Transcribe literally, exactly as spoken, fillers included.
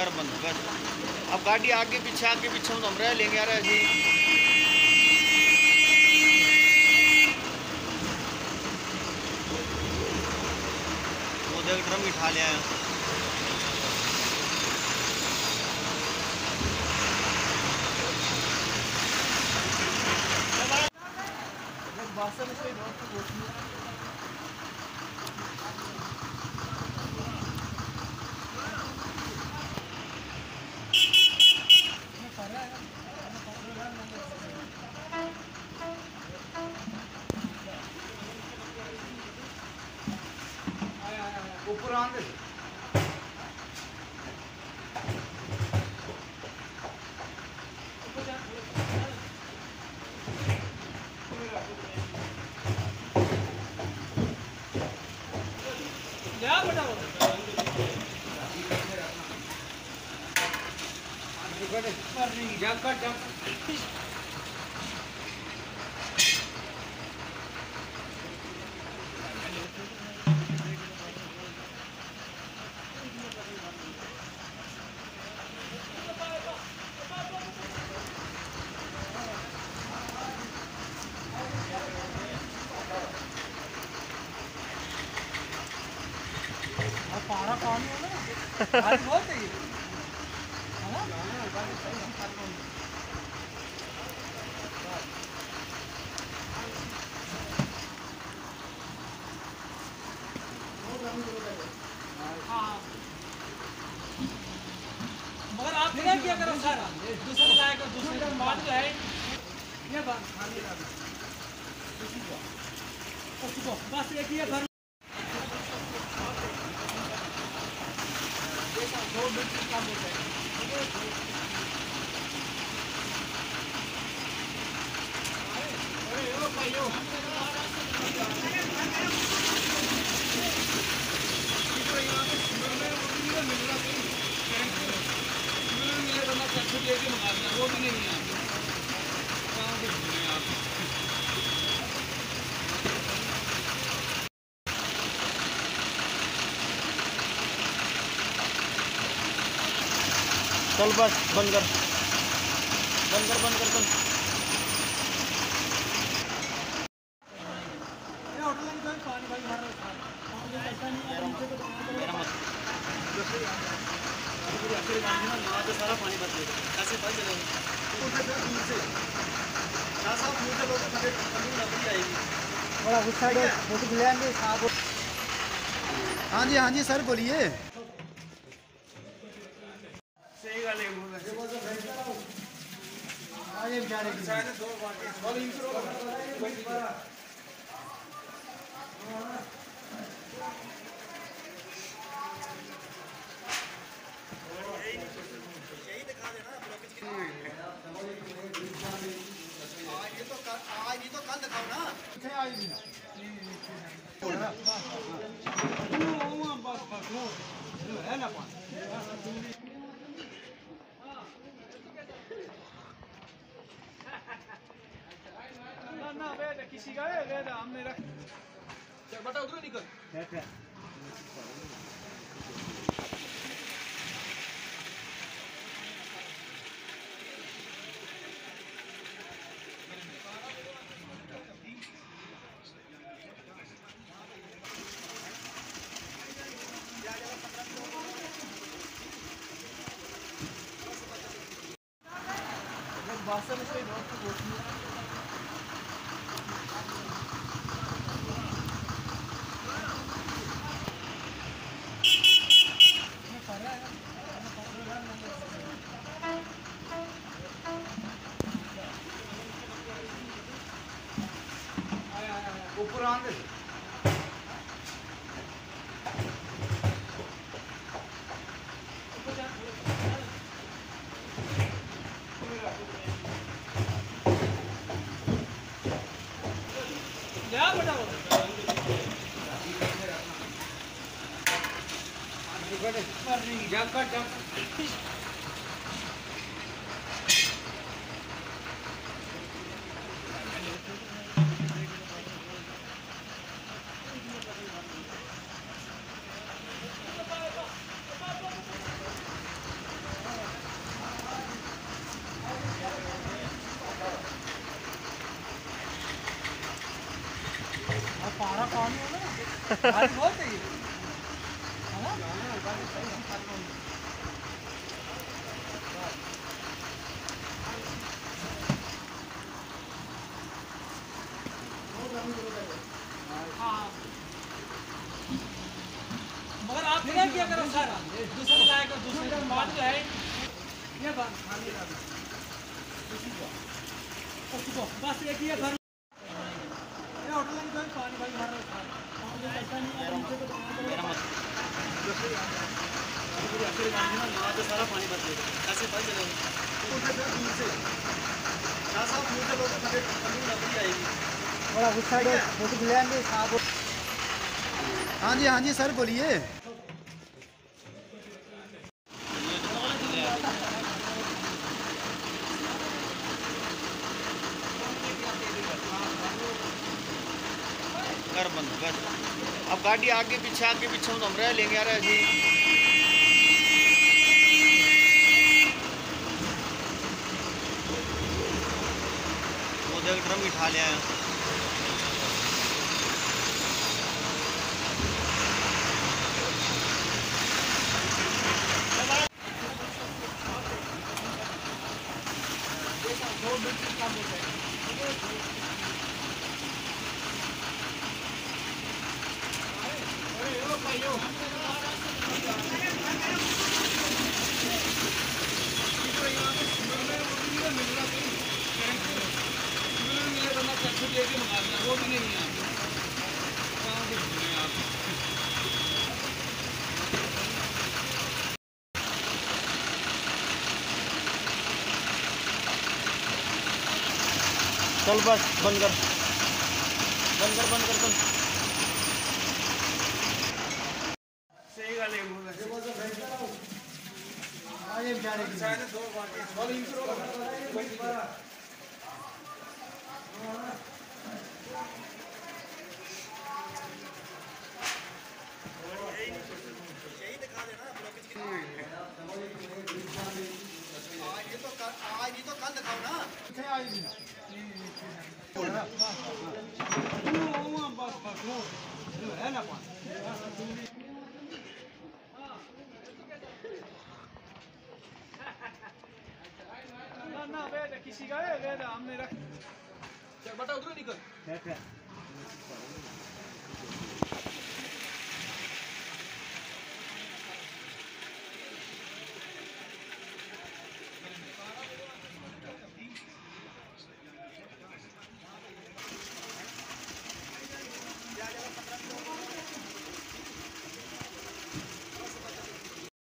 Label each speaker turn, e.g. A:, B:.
A: कर बंद बस। अब गाड़ी आगे पीछे आगे पीछे हम रह लेंगे यार ऐसे ही। वो देख ड्रम ही उठा लिया है। ऊपर आंदे जा बेटा जंप कर जंप पारा पानी है ना पानी बहुत है ये है ना हाँ मगर आप क्या किया करो सर दूसरे लायक दूसरे का बात जो है ये बात बस एक ही घर दो मिनट काम होता है। अरे ओ भाइयों इधर यहाँ पे सिग्नल में वो भी नहीं मिल रहा कहीं सिग्नल में मिले बंदा चक्कर लेके मंगा दिया वो भी नहीं है कहाँ से घूमे आप। चल बस बंद कर बंद कर बंद कर चल। सारा पानी बच गया ऐसे बच जाएगी। हाँ जी हाँ जी सर बोलिए। सही गल है आगे बेचारे की शायद दो बातें बहुत इंट्रो यही दिखा देना आज ये तो कल आज ये तो कल दिखाओ ना कितने आज भी बस बस है ना पानी ना वेद किसी का है वेद हमने रख चल बेटा उधर निकल क्या क्या बासा में कोई बहुत कुछ नहीं ऊपर आंदे जा बेटा जंप कर जंप और पारा पानी होगा ना पानी बहुत है ये है ना हाँ मगर आप क्या किया करो सर दूसरे लायक दूसरे बात जो है ये बात बस एक ही है घर ये होटल में कोई पानी भाई भर रहा है ऐसा नहीं है नीचे तो मेरा मत पूरी अच्छी बात है ना वहां से सारा पानी बच गया ऐसे भाई चले दूर से ना साहब दूर से लोग खड़े पानी लगी आएगी बड़ा उस साइड फोटो ले आएंगे साहब।
B: हाँ जी हाँ जी सर बोलिए।
C: कर बंद बस अब गाड़ी आगे पीछे आगे पीछे हम रह लेंगे यार ऐसे वो देख ड्रम उठा लिया है।
A: दो मिनट काम हो जाएगा वो भी नहीं है
C: चल बस बंद कर बंद कर बंद कर तुम
A: सही गल है
B: आगे बेचारे की
A: शायद दो बार
B: यही दिखा देना ब्लॉकेज की आज ये तो कल आज ये तो कल दिखाओ ना
A: कितने आएगी बस बस वो है ना पानी ना ना वे किसी का है वे हमने रख बटा उधर निकल